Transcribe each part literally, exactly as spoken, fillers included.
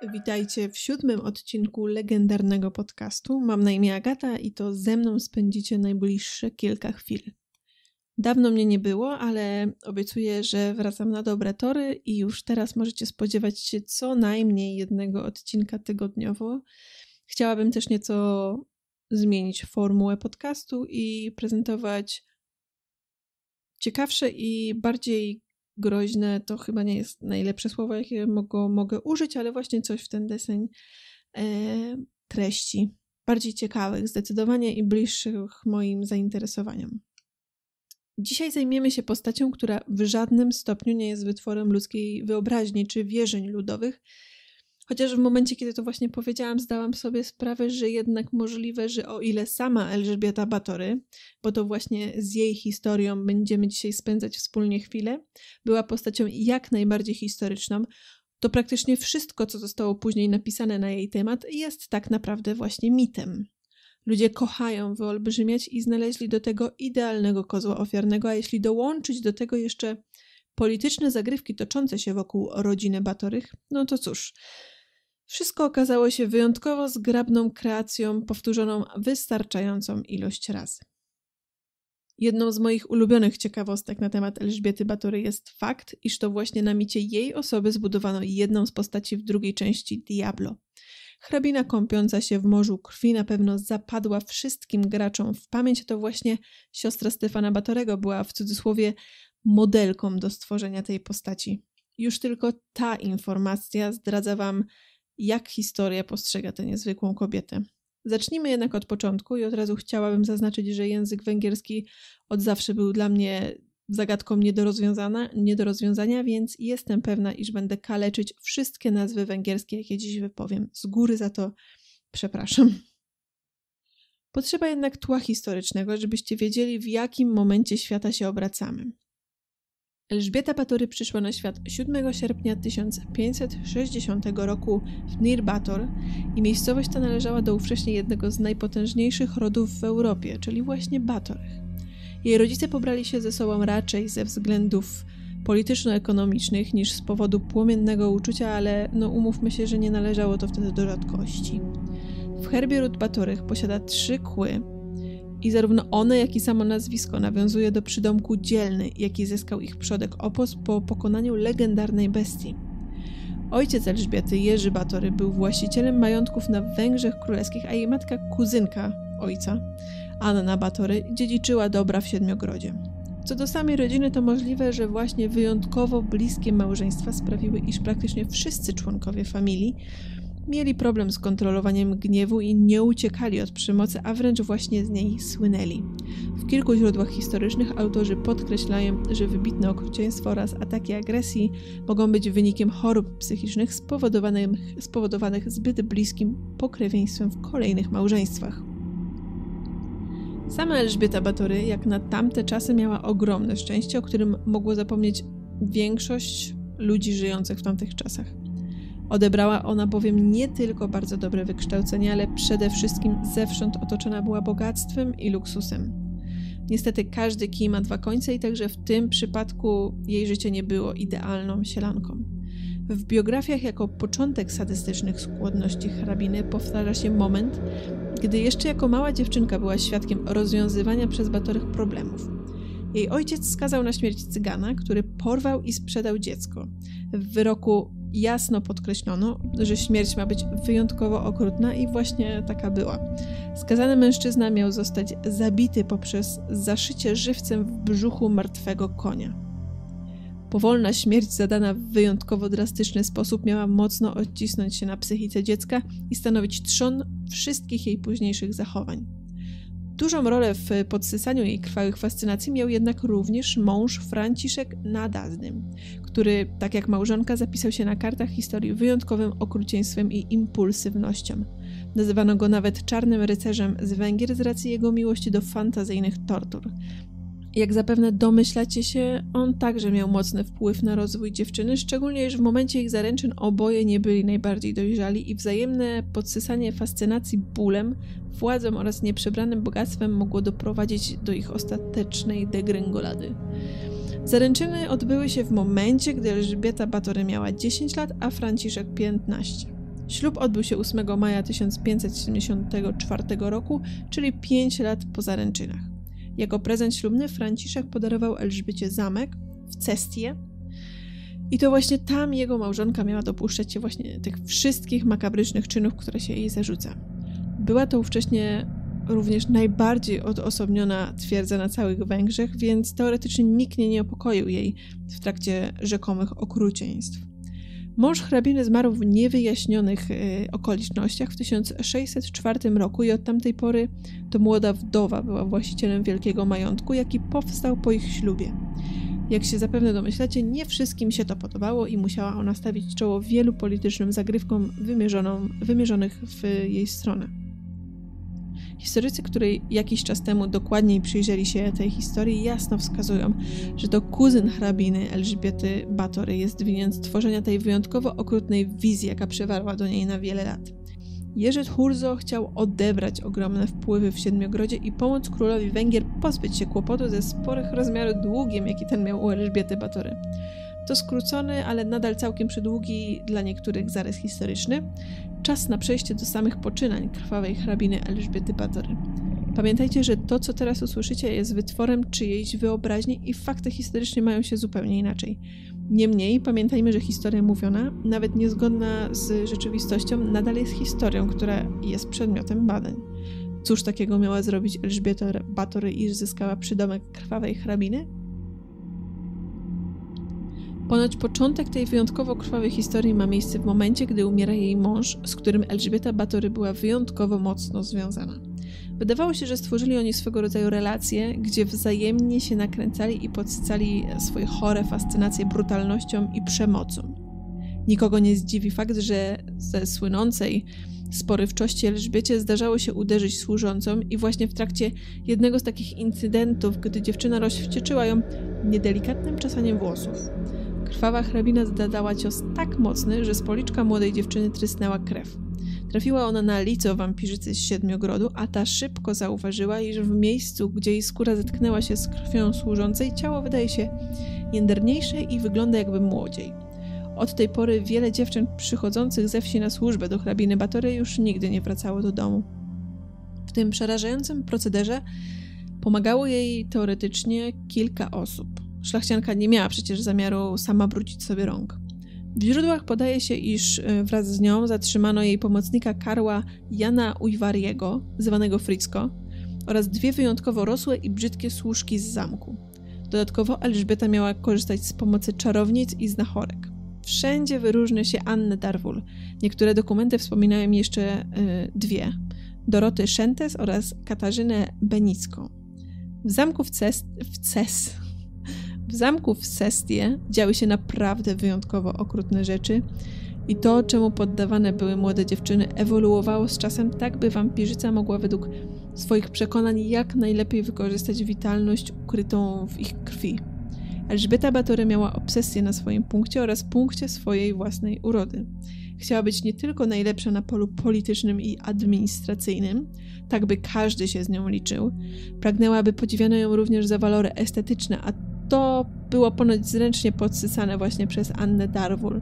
Witajcie w siódmym odcinku legendarnego podcastu. Mam na imię Agata i to ze mną spędzicie najbliższe kilka chwil. Dawno mnie nie było, ale obiecuję, że wracam na dobre tory i już teraz możecie spodziewać się co najmniej jednego odcinka tygodniowo. Chciałabym też nieco zmienić formułę podcastu i prezentować ciekawsze i bardziej groźne, to chyba nie jest najlepsze słowo, jakie mogę, mogę użyć, ale właśnie coś w ten deseń e, treści. Bardziej ciekawych zdecydowanie i bliższych moim zainteresowaniom. Dzisiaj zajmiemy się postacią, która w żadnym stopniu nie jest wytworem ludzkiej wyobraźni czy wierzeń ludowych, chociaż w momencie, kiedy to właśnie powiedziałam, zdałam sobie sprawę, że jednak możliwe, że o ile sama Elżbieta Batory, bo to właśnie z jej historią będziemy dzisiaj spędzać wspólnie chwilę, była postacią jak najbardziej historyczną, to praktycznie wszystko, co zostało później napisane na jej temat, jest tak naprawdę właśnie mitem. Ludzie kochają wyolbrzymiać i znaleźli do tego idealnego kozła ofiarnego, a jeśli dołączyć do tego jeszcze polityczne zagrywki toczące się wokół rodziny Batorych, no to cóż, wszystko okazało się wyjątkowo zgrabną kreacją, powtórzoną wystarczającą ilość razy. Jedną z moich ulubionych ciekawostek na temat Elżbiety Batory jest fakt, iż to właśnie na micie jej osoby zbudowano jedną z postaci w drugiej części Diablo. Hrabina kąpiąca się w morzu krwi na pewno zapadła wszystkim graczom w pamięć, to właśnie siostra Stefana Batorego była w cudzysłowie modelką do stworzenia tej postaci. Już tylko ta informacja zdradza wam, jak historia postrzega tę niezwykłą kobietę. Zacznijmy jednak od początku i od razu chciałabym zaznaczyć, że język węgierski od zawsze był dla mnie zagadką nie do rozwiązania, nie do rozwiązania, więc jestem pewna, iż będę kaleczyć wszystkie nazwy węgierskie, jakie dziś wypowiem. Z góry za to przepraszam. Potrzeba jednak tła historycznego, żebyście wiedzieli, w jakim momencie świata się obracamy. Elżbieta Batory przyszła na świat siódmego sierpnia tysiąc pięćset sześćdziesiątego roku w Nir Bator i miejscowość ta należała do ówcześnie jednego z najpotężniejszych rodów w Europie, czyli właśnie Batorych. Jej rodzice pobrali się ze sobą raczej ze względów polityczno-ekonomicznych niż z powodu płomiennego uczucia, ale no umówmy się, że nie należało to wtedy do rzadkości. W herbie ród Batorych posiada trzy kły i zarówno one, jak i samo nazwisko nawiązuje do przydomku dzielny, jaki zyskał ich przodek Opos po pokonaniu legendarnej bestii. Ojciec Elżbiety, Jerzy Batory, był właścicielem majątków na Węgrzech Królewskich, a jej matka, kuzynka ojca, Anna Batory, dziedziczyła dobra w Siedmiogrodzie. Co do samej rodziny, to możliwe, że właśnie wyjątkowo bliskie małżeństwa sprawiły, iż praktycznie wszyscy członkowie familii mieli problem z kontrolowaniem gniewu i nie uciekali od przemocy, a wręcz właśnie z niej słynęli. W kilku źródłach historycznych autorzy podkreślają, że wybitne okrucieństwo oraz ataki agresji mogą być wynikiem chorób psychicznych spowodowanych, spowodowanych zbyt bliskim pokrewieństwem w kolejnych małżeństwach. Sama Elżbieta Batory, jak na tamte czasy, miała ogromne szczęście, o którym mogło zapomnieć większość ludzi żyjących w tamtych czasach. Odebrała ona bowiem nie tylko bardzo dobre wykształcenie, ale przede wszystkim zewsząd otoczona była bogactwem i luksusem. Niestety każdy kij ma dwa końce i także w tym przypadku jej życie nie było idealną sielanką. W biografiach jako początek sadystycznych skłonności hrabiny powtarza się moment, gdy jeszcze jako mała dziewczynka była świadkiem rozwiązywania przez Batorych problemów. Jej ojciec skazał na śmierć cygana, który porwał i sprzedał dziecko. W wyroku jasno podkreślono, że śmierć ma być wyjątkowo okrutna i właśnie taka była. Skazany mężczyzna miał zostać zabity poprzez zaszycie żywcem w brzuchu martwego konia. Powolna śmierć zadana w wyjątkowo drastyczny sposób miała mocno odcisnąć się na psychice dziecka i stanowić trzon wszystkich jej późniejszych zachowań. Dużą rolę w podsysaniu jej krwawych fascynacji miał jednak również mąż Franciszek Nadazny, który, tak jak małżonka, zapisał się na kartach historii wyjątkowym okrucieństwem i impulsywnością. Nazywano go nawet czarnym rycerzem z Węgier z racji jego miłości do fantazyjnych tortur. Jak zapewne domyślacie się, on także miał mocny wpływ na rozwój dziewczyny, szczególnie iż w momencie ich zaręczyn oboje nie byli najbardziej dojrzali i wzajemne podsysanie fascynacji bólem, władzą oraz nieprzebranym bogactwem mogło doprowadzić do ich ostatecznej degrengolady. Zaręczyny odbyły się w momencie, gdy Elżbieta Batory miała dziesięć lat, a Franciszek piętnaście. Ślub odbył się ósmego maja tysiąc pięćset siedemdziesiątego czwartego roku, czyli pięć lat po zaręczynach. Jako prezent ślubny Franciszek podarował Elżbiecie zamek w Cestie i to właśnie tam jego małżonka miała dopuszczać się właśnie tych wszystkich makabrycznych czynów, które się jej zarzuca. Była to ówcześnie również najbardziej odosobniona twierdza na całych Węgrzech, więc teoretycznie nikt nie niepokoił jej w trakcie rzekomych okrucieństw. Mąż hrabiny zmarł w niewyjaśnionych y, okolicznościach w tysiąc sześćset czwartym roku i od tamtej pory to młoda wdowa była właścicielem wielkiego majątku, jaki powstał po ich ślubie. Jak się zapewne domyślacie, nie wszystkim się to podobało i musiała ona stawić czoło wielu politycznym zagrywkom wymierzoną, wymierzonych w jej stronę. Historycy, którzy jakiś czas temu dokładniej przyjrzeli się tej historii, jasno wskazują, że to kuzyn hrabiny Elżbiety Batory jest winien stworzenia tej wyjątkowo okrutnej wizji, jaka przywarła do niej na wiele lat. Jerzy Thurzo chciał odebrać ogromne wpływy w Siedmiogrodzie i pomóc królowi Węgier pozbyć się kłopotu ze sporych rozmiarów długiem, jaki ten miał u Elżbiety Batory. To skrócony, ale nadal całkiem przydługi dla niektórych zarys historyczny, czas na przejście do samych poczynań krwawej hrabiny Elżbiety Batory. Pamiętajcie, że to, co teraz usłyszycie, jest wytworem czyjejś wyobraźni i fakty historyczne mają się zupełnie inaczej. Niemniej pamiętajmy, że historia mówiona, nawet niezgodna z rzeczywistością, nadal jest historią, która jest przedmiotem badań. Cóż takiego miała zrobić Elżbieta Batory, iż zyskała przydomek krwawej hrabiny? Ponoć początek tej wyjątkowo krwawej historii ma miejsce w momencie, gdy umiera jej mąż, z którym Elżbieta Batory była wyjątkowo mocno związana. Wydawało się, że stworzyli oni swego rodzaju relacje, gdzie wzajemnie się nakręcali i podsycali swoje chore fascynacje brutalnością i przemocą. Nikogo nie zdziwi fakt, że ze słynącej z porywczości Elżbiecie zdarzało się uderzyć służącą i właśnie w trakcie jednego z takich incydentów, gdy dziewczyna rozwścieczyła ją niedelikatnym czesaniem włosów. Krwawa hrabina zadała cios tak mocny, że z policzka młodej dziewczyny trysnęła krew. Trafiła ona na lico wampirzycy z Siedmiogrodu, a ta szybko zauważyła, iż w miejscu, gdzie jej skóra zetknęła się z krwią służącej, ciało wydaje się jędrniejsze i wygląda jakby młodziej. Od tej pory wiele dziewczyn przychodzących ze wsi na służbę do hrabiny Batory już nigdy nie wracało do domu. W tym przerażającym procederze pomagało jej teoretycznie kilka osób. Szlachcianka nie miała przecież zamiaru sama brudzić sobie rąk. W źródłach podaje się, iż wraz z nią zatrzymano jej pomocnika Karła Jana Ujwariego, zwanego Fricko, oraz dwie wyjątkowo rosłe i brzydkie służki z zamku. Dodatkowo Elżbieta miała korzystać z pomocy czarownic i znachorek. Wszędzie wyróżnia się Annę Darwul. Niektóre dokumenty wspominają jeszcze y, dwie. Doroty Szentes oraz Katarzynę Benicką. W zamku w Ces... W Ces... W zamku w Cestie działy się naprawdę wyjątkowo okrutne rzeczy i to, czemu poddawane były młode dziewczyny, ewoluowało z czasem tak, by wampirzyca mogła według swoich przekonań jak najlepiej wykorzystać witalność ukrytą w ich krwi. Elżbieta Batory miała obsesję na swoim punkcie oraz punkcie swojej własnej urody. Chciała być nie tylko najlepsza na polu politycznym i administracyjnym, tak by każdy się z nią liczył. Pragnęła, by podziwiano ją również za walory estetyczne, a to było ponoć zręcznie podsycane właśnie przez Annę Darwul.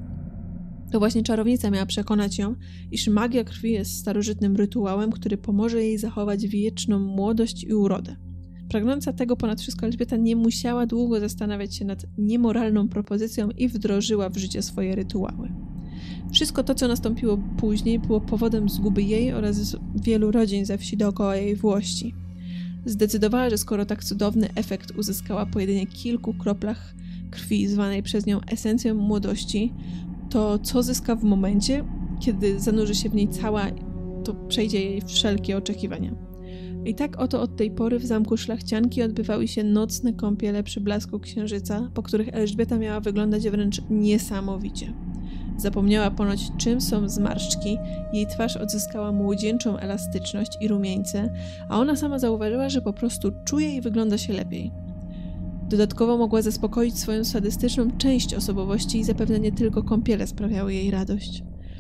To właśnie czarownica miała przekonać ją, iż magia krwi jest starożytnym rytuałem, który pomoże jej zachować wieczną młodość i urodę. Pragnąca tego ponad wszystko Elżbieta nie musiała długo zastanawiać się nad niemoralną propozycją i wdrożyła w życie swoje rytuały. Wszystko to, co nastąpiło później, było powodem zguby jej oraz wielu rodzin ze wsi dookoła jej włości. Zdecydowała, że skoro tak cudowny efekt uzyskała po jedynie kilku kroplach krwi, zwanej przez nią esencją młodości, to co zyska w momencie, kiedy zanurzy się w niej cała, to przejdzie jej wszelkie oczekiwania. I tak oto od tej pory w zamku szlachcianki odbywały się nocne kąpiele przy blasku księżyca, po których Elżbieta miała wyglądać wręcz niesamowicie. Zapomniała ponoć, czym są zmarszczki, jej twarz odzyskała młodzieńczą elastyczność i rumieńce, a ona sama zauważyła, że po prostu czuje i wygląda się lepiej. Dodatkowo mogła zaspokoić swoją sadystyczną część osobowości i zapewne nie tylko kąpiele sprawiały jej radość.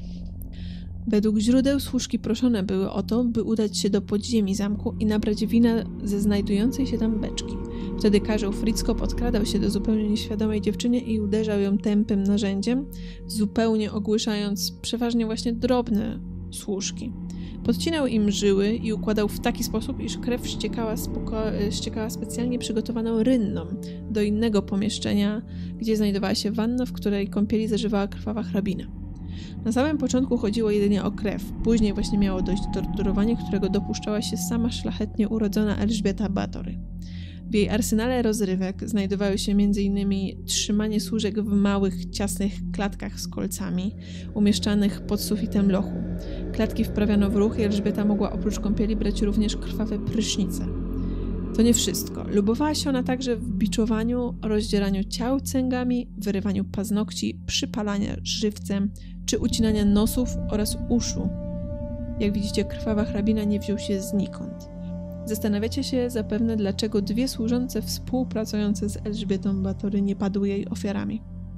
Według źródeł służki proszone były o to, by udać się do podziemi zamku i nabrać wina ze znajdującej się tam beczki. Wtedy Karzeł Fritzko podkradał się do zupełnie nieświadomej dziewczyny i uderzał ją tępym narzędziem, zupełnie ogłuszając przeważnie właśnie drobne służki. Podcinał im żyły i układał w taki sposób, iż krew ściekała, spoko- ściekała specjalnie przygotowaną rynną do innego pomieszczenia, gdzie znajdowała się wanna, w której kąpieli zażywała krwawa hrabina. Na samym początku chodziło jedynie o krew, później właśnie miało dojść do torturowania, którego dopuszczała się sama szlachetnie urodzona Elżbieta Batory. W jej arsenale rozrywek znajdowały się między innymi trzymanie służek w małych, ciasnych klatkach z kolcami, umieszczanych pod sufitem lochu. Klatki wprawiano w ruch i Elżbieta mogła oprócz kąpieli brać również krwawe prysznice. To nie wszystko. Lubowała się ona także w biczowaniu, rozdzieraniu ciał cęgami, wyrywaniu paznokci, przypalania żywcem czy ucinania nosów oraz uszu. Jak widzicie, krwawa hrabina nie wziął się znikąd. Zastanawiacie się zapewne, dlaczego dwie służące współpracujące z Elżbietą Batory nie padły jej ofiarami.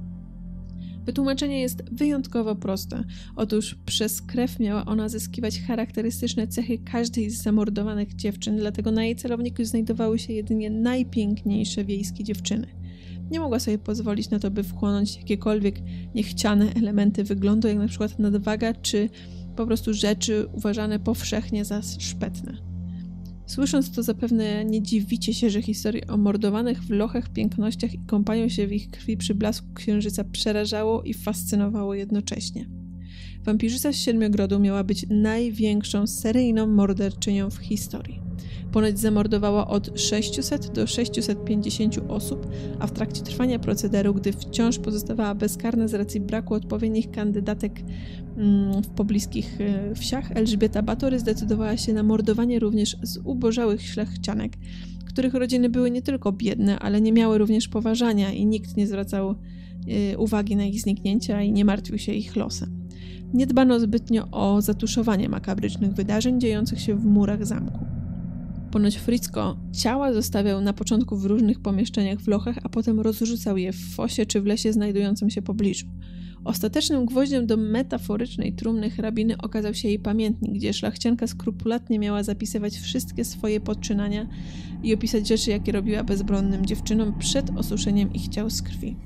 Wytłumaczenie jest wyjątkowo proste. Otóż przez krew miała ona zyskiwać charakterystyczne cechy każdej z zamordowanych dziewczyn, dlatego na jej celowniku znajdowały się jedynie najpiękniejsze wiejskie dziewczyny. Nie mogła sobie pozwolić na to, by wchłonąć jakiekolwiek niechciane elementy wyglądu, jak na przykład nadwaga, czy po prostu rzeczy uważane powszechnie za szpetne. Słysząc to, zapewne nie dziwicie się, że historie o mordowanych w lochach pięknościach i kąpaniu się w ich krwi przy blasku księżyca przerażało i fascynowało jednocześnie. Wampirzyca z Siedmiogrodu miała być największą seryjną morderczynią w historii. Ponoć zamordowała od sześciuset do sześciuset pięćdziesięciu osób, a w trakcie trwania procederu, gdy wciąż pozostawała bezkarna z racji braku odpowiednich kandydatek mm, w pobliskich y, wsiach, Elżbieta Batory zdecydowała się na mordowanie również zubożałych szlachcianek, których rodziny były nie tylko biedne, ale nie miały również poważania i nikt nie zwracał y, uwagi na ich zniknięcia i nie martwił się ich losem. Nie dbano zbytnio o zatuszowanie makabrycznych wydarzeń dziejących się w murach zamku. Ponoć Fritzko ciała zostawiał na początku w różnych pomieszczeniach w lochach, a potem rozrzucał je w fosie czy w lesie znajdującym się pobliżu. Ostatecznym gwoździem do metaforycznej trumny hrabiny okazał się jej pamiętnik, gdzie szlachcianka skrupulatnie miała zapisywać wszystkie swoje poczynania i opisać rzeczy, jakie robiła bezbronnym dziewczynom przed osuszeniem ich ciał z krwi.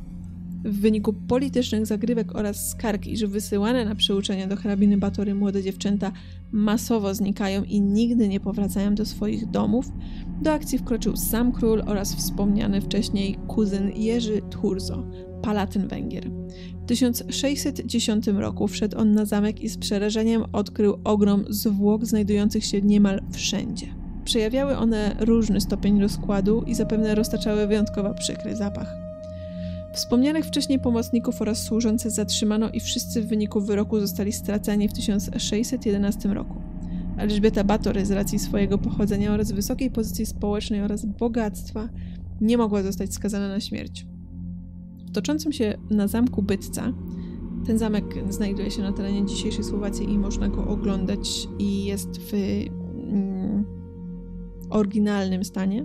W wyniku politycznych zagrywek oraz skarg, iż wysyłane na przyuczenia do hrabiny Batory młode dziewczęta masowo znikają i nigdy nie powracają do swoich domów, do akcji wkroczył sam król oraz wspomniany wcześniej kuzyn Jerzy Thurzo, palatyn Węgier. W tysiąc sześćset dziesiątym roku wszedł on na zamek i z przerażeniem odkrył ogrom zwłok znajdujących się niemal wszędzie. Przejawiały one różny stopień rozkładu i zapewne roztaczały wyjątkowo przykry zapach. Wspomnianych wcześniej pomocników oraz służące zatrzymano i wszyscy w wyniku wyroku zostali straceni w tysiąc sześćset jedenastym roku. Elżbieta Batory z racji swojego pochodzenia oraz wysokiej pozycji społecznej oraz bogactwa nie mogła zostać skazana na śmierć. W toczącym się na zamku Bytca, ten zamek znajduje się na terenie dzisiejszej Słowacji i można go oglądać i jest w mm, oryginalnym stanie.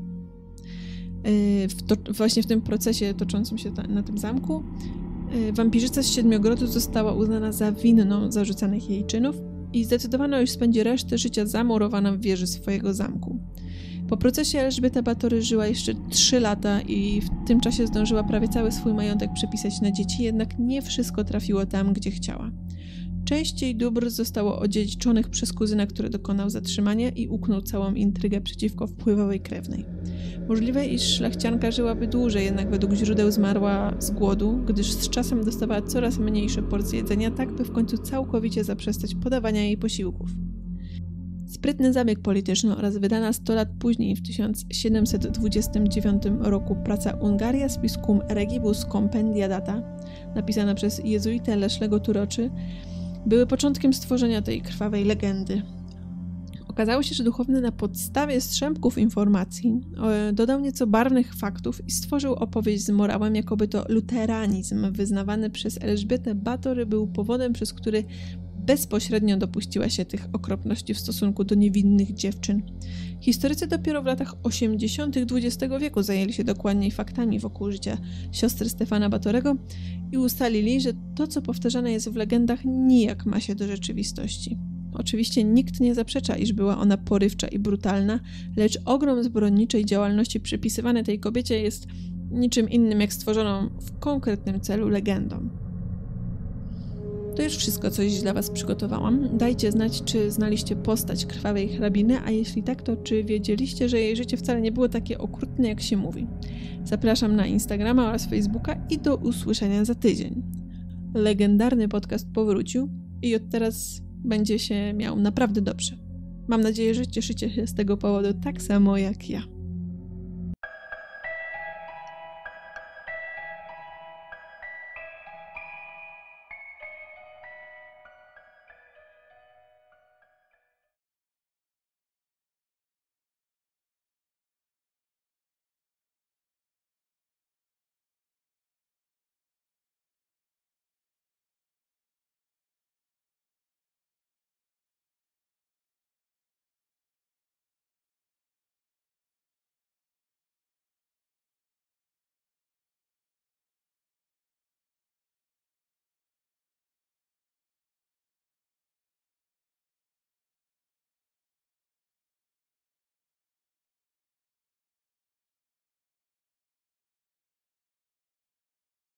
W to, właśnie w tym procesie toczącym się ta, na tym zamku wampirzyca z Siedmiogrodu została uznana za winną zarzucanych jej czynów i zdecydowano, iż spędzi resztę życia zamurowana w wieży swojego zamku. Po procesie Elżbieta Batory żyła jeszcze trzy lata i w tym czasie zdążyła prawie cały swój majątek przepisać na dzieci, jednak nie wszystko trafiło tam, gdzie chciała. Część jej dóbr zostało odziedziczonych przez kuzyna, który dokonał zatrzymania i uknął całą intrygę przeciwko wpływowej krewnej. Możliwe, iż szlachcianka żyłaby dłużej, jednak według źródeł zmarła z głodu, gdyż z czasem dostawała coraz mniejsze porcje jedzenia, tak by w końcu całkowicie zaprzestać podawania jej posiłków. Sprytny zabieg polityczny oraz wydana sto lat później, w tysiąc siedemset dwudziestym dziewiątym roku, praca Ungaria Spiscum Regibus Compendia Data, napisana przez jezuitę Leszlego Turoczy, były początkiem stworzenia tej krwawej legendy. Okazało się, że duchowny na podstawie strzępków informacji dodał nieco barwnych faktów i stworzył opowieść z morałem, jakoby to luteranizm wyznawany przez Elżbietę Batory był powodem, przez który bezpośrednio dopuściła się tych okropności w stosunku do niewinnych dziewczyn. Historycy dopiero w latach osiemdziesiątych dwudziestego wieku zajęli się dokładniej faktami wokół życia siostry Stefana Batorego i ustalili, że to, co powtarzane jest w legendach, nijak ma się do rzeczywistości. Oczywiście nikt nie zaprzecza, iż była ona porywcza i brutalna, lecz ogrom zbrodniczej działalności przypisywany tej kobiecie jest niczym innym jak stworzoną w konkretnym celu legendą. To już wszystko, co dziś dla Was przygotowałam. Dajcie znać, czy znaliście postać krwawej hrabiny, a jeśli tak, to czy wiedzieliście, że jej życie wcale nie było takie okrutne, jak się mówi. Zapraszam na Instagrama oraz Facebooka i do usłyszenia za tydzień. Legendarny podcast powrócił i od teraz będzie się miał naprawdę dobrze. Mam nadzieję, że cieszycie się z tego powodu tak samo jak ja.